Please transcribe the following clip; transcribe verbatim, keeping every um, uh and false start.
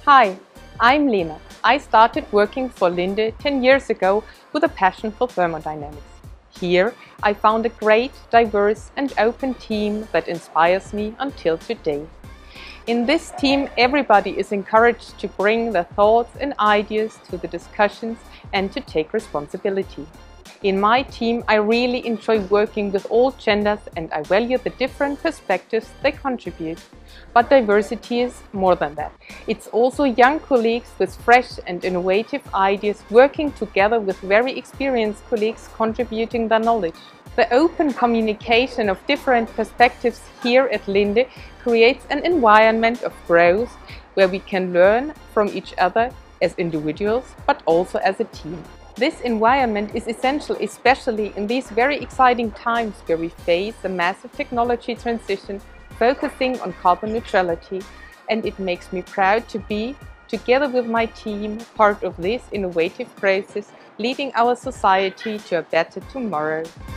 Hi, I'm Lena. I started working for Linde ten years ago with a passion for thermodynamics. Here I found a great, diverse and open team that inspires me until today. In this team, everybody is encouraged to bring their thoughts and ideas to the discussions and to take responsibility. In my team, I really enjoy working with all genders and I value the different perspectives they contribute. But diversity is more than that. It's also young colleagues with fresh and innovative ideas working together with very experienced colleagues contributing their knowledge. The open communication of different perspectives here at Linde creates an environment of growth where we can learn from each other as individuals but also as a team. This environment is essential, especially in these very exciting times where we face a massive technology transition focusing on carbon neutrality, and it makes me proud to be, together with my team, part of this innovative process leading our society to a better tomorrow.